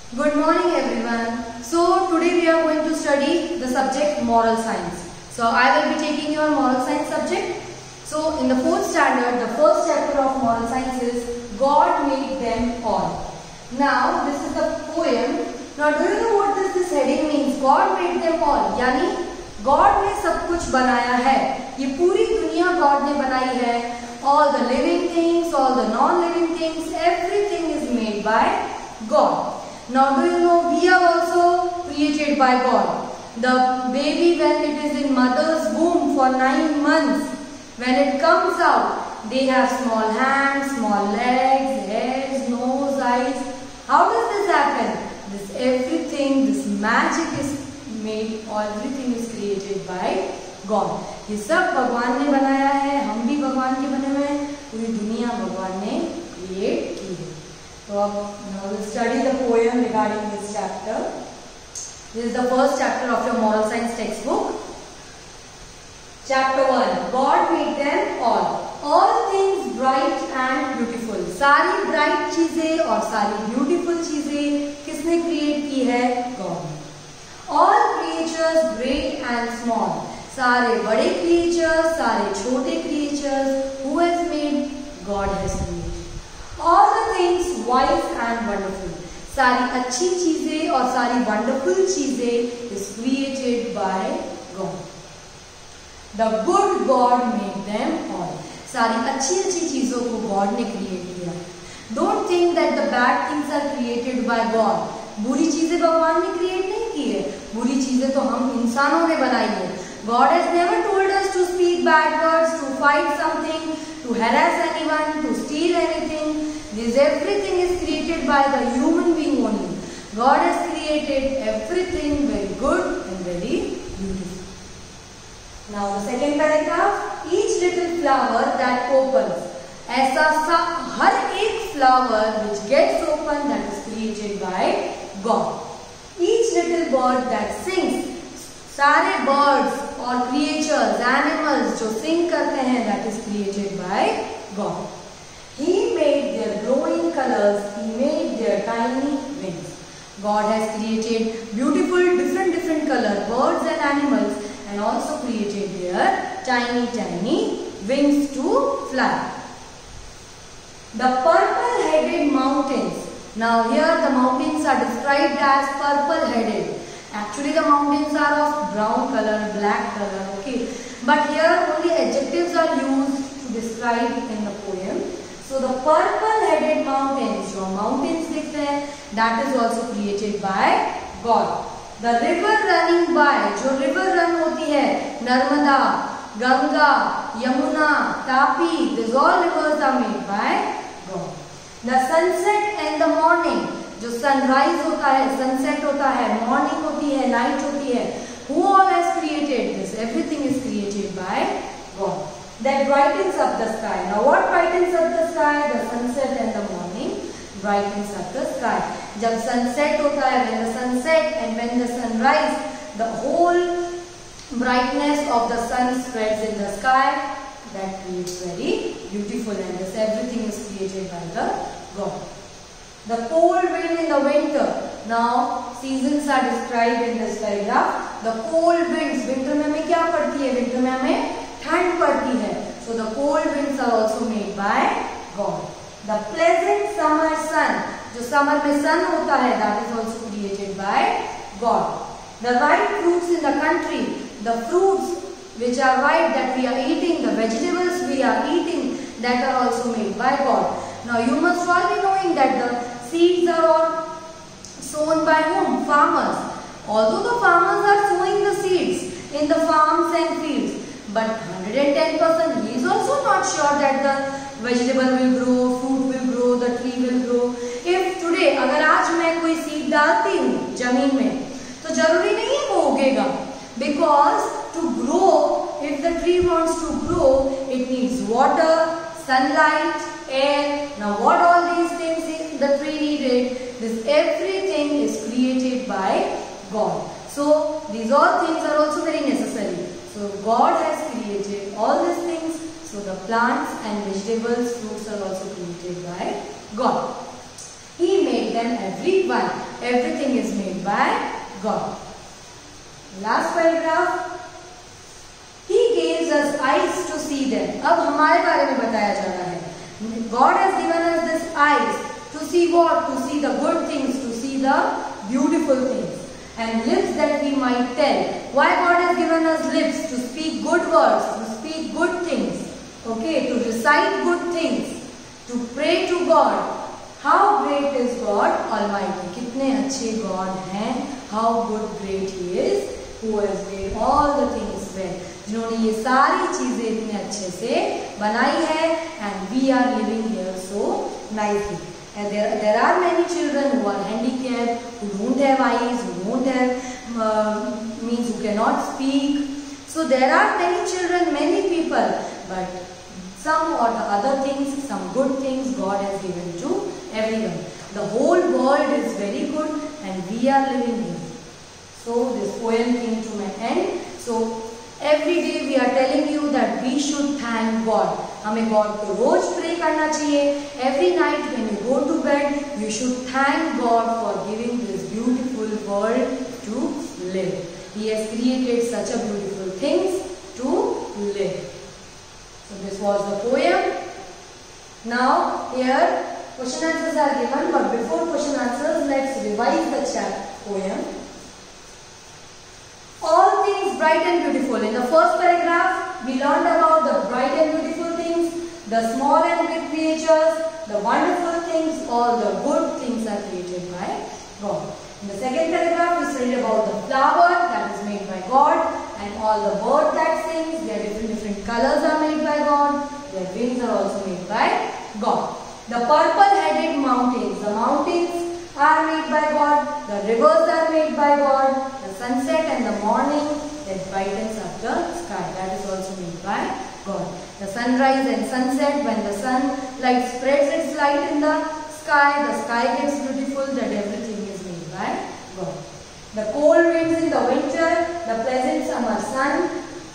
Good morning everyone. So today we are going to study the subject moral science. So I will be taking your moral science subject. So in the 4th standard, the first chapter of moral science is God made them all. Now this is the poem. Now do you know what this heading means? God made them all. यानी God ने सब कुछ बनाया है. ये पूरी दुनिया God ने बनाई है. All the living things, all the non-living things, everything is made by God. Now do you know we are also created by God. The baby, when it is in mother's womb for 9 months, when it comes out, they have small hands, small legs, heads, nose, eyes. How does this happen? This everything, this magic is made, or everything is created by God. ये सब भगवान ने बनाया है, हम भी भगवान के बने हुए हैं, पूरी दुनिया भगवान ने क्रिएट की है. So now we'll study the poem regarding this chapter. This is the first chapter of your moral science textbook. Chapter 1. God made them all. All things bright and beautiful. सारी bright चीजें और सारी beautiful चीजें किसने create की है? God. All creatures great and small. सारे बड़े creatures, सारे छोटे creatures, who has made? God has made. All the things wise and wonderful. सारी अच्छी चीजें और सारी wonderful चीजें is created by God. The good God made them all. सारी अच्छी चीजों को God ने create किया. Don't think that the bad things are created by God. बुरी चीजें भगवान ने create नहीं की है. बुरी चीजें तो हम इंसानों ने बनाई है. God has never told us to speak bad words, to fight something, to harass anyone, to steal anything. This everything is created by the human being only. God has created everything very good and very beautiful. Now the second paragraph. Each little flower that opens. ऐसा हर एक flower which gets open, that is created by God. Each little bird that sings. सारे birds और creatures, animals जो sing करते हैं, that is created by God. He made their glowing colors. He made their tiny wings. God has created beautiful different color birds and animals, and also created their tiny wings to fly. The purple-headed mountains. Now here the mountains are described as purple-headed. Actually the mountains are of brown color, black color, okay. But here only adjectives are used to describe in the poem. So the purple-headed mountains, जो mountains दिखते हैं, that is also created by God. The river running by, जो river run होती है, Narmada, Ganga, Yamuna, Tapi, these all rivers are made by God. The sunset and the morning, जो sunrise होता है, sunset होता है, morning होती है, night होती है, who all has created this? Everything is created by God. That brightens up the sky. Now what brightens up the sky? The sunset and the morning brightens up the sky. जब sunset होता है, when the sunset and when the sunrise, the whole brightness of the sun spreads in the sky. That creates very beautiful, and this everything is created by the God. The cold wind in the winter. Now seasons are described in this paragraph. The cold winds. Winter में हमें क्या पड़ती है? Winter में हमें ठंड पड़ती है. So the cold winds are also made by God. The pleasant summer sun. जो summer में sun होता है, that is also created by God. The ripe fruits in the country. The fruits which are ripe that we are eating, the vegetables we are eating, that are also made by God. Now you must all be knowing that the seeds are all sown by whom? Farmers. Although the farmers are sowing the seeds in the farms and fields, but 110% he is also not sure that the vegetable will grow, fruit will grow, the tree will grow. If today, अगर आज मैं कोई seed डालती हूँ जमीन में, तो जरूरी नहीं है वो उगेगा. Because to grow, if the tree wants to grow, it needs water, sunlight, air. Now what all these things the tree needed? This everything is created by God. So these all things are also very necessary. So God has created all these things. So the plants and vegetables, fruits are also created by God. He made them everyone. Everything is made by God. Last paragraph. He gives us eyes to see them. अब हमारे बारे में बताया जा रहा है. God has given us this eyes to see what? To see the good things, to see the beautiful things, and lips that we might tell. Why God has given us lips? To speak good words, to speak good things, okay, to recite good things, to pray to God. How great is God Almighty? कितने अच्छे God हैं? How good, great He is, who has made all the things well. जिन्होंने ये सारी चीजें इतने अच्छे से बनाई है, and we are living here so nicely. And there are many children who are handicapped, who don't have eyes, who don't have means who cannot speak. So there are many children, many people, but some or the other things, some good things God has given to everyone. The whole world is very good, and we are living here. So this poem came to my end. So every day we are telling you that we should thank God. हमें God को रोज pray करना चाहिए. Every night when you go to bed, you should thank God for giving this beautiful world to live. He has created such a beautiful things to live. So this was the poem. Now here question answers are given, but before question answers, let's revise the poem. All things bright and beautiful. In the first paragraph, we learned about the bright and beautiful things, the small and big creatures, the wonderful things, all the good things are created by God. In the second paragraph, we studied about the flower that is made by God, and all the bird that sings, their different colors are made by God, their wings are also made by God. The purple-headed mountains, the mountains are made by God, the rivers are made by God, the sunset and the morning that brightens up the sky, that is also made by God. The sunrise and sunset, when the sunlight spreads its light in the sky gets beautiful, that everything is made by God. The cold winds in the winter, the pleasant summer sun,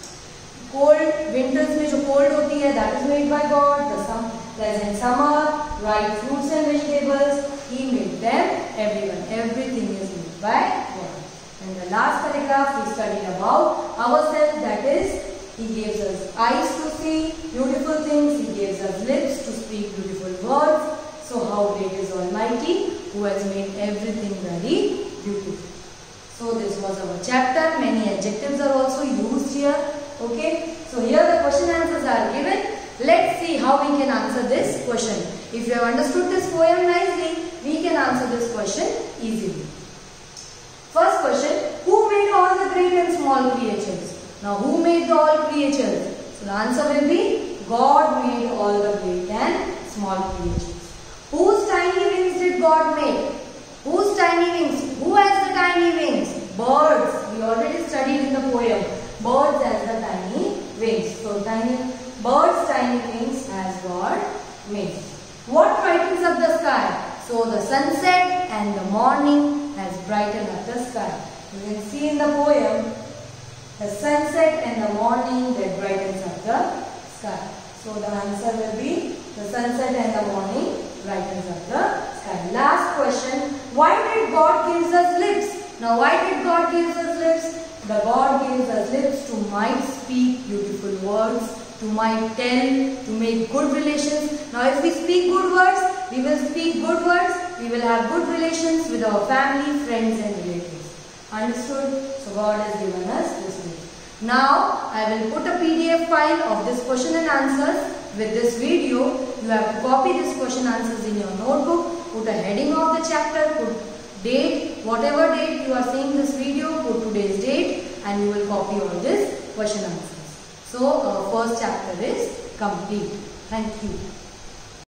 cold winters में जो cold होती है, that is made by God. The pleasant summer, ripe fruits and vegetables, He made them, everyone. Everything is made by God. And the last paragraph we studied about ourselves, that is, He gives us eyes to see beautiful things, He gives us lips to speak beautiful words. So how great is Almighty, who has made everything very beautiful. So this was our chapter. Many adjectives are also used here. Okay. So here the question answers are given. Let's see how we can answer this question. If you have understood this poem nicely, we can answer this question easily. First question, who made all the great and small creatures? Now who made all creatures? So the answer will be God made all the great and small creatures. Whose tiny wings did God make? Whose tiny wings? Who has the tiny wings? Birds. We already studied in the poem. Birds has the tiny wings. So birds' tiny wings has God made. What brightens up the sky? So the sunset and the morning has brightened up the sky. You can see in the poem the sunset and the morning that brightens up the sky. So the answer will be the sunset and the morning brightens up the sky. Last question, why did God give us lips? Now why did God give us lips? The God gives us lips to might speak beautiful words, to might tell, to make good relations. Now if we speak good words, we will speak good words, we will have good relations with our family, friends and relatives. Understood? So God has given us this lip. Now I will put a PDF file of this question and answers with this video. You have to copy this question answers in your notebook, put a heading of the chapter, put date, whatever date you are seeing this video, put today's date and you will copy all this question answers. So our first chapter is complete. Thank you.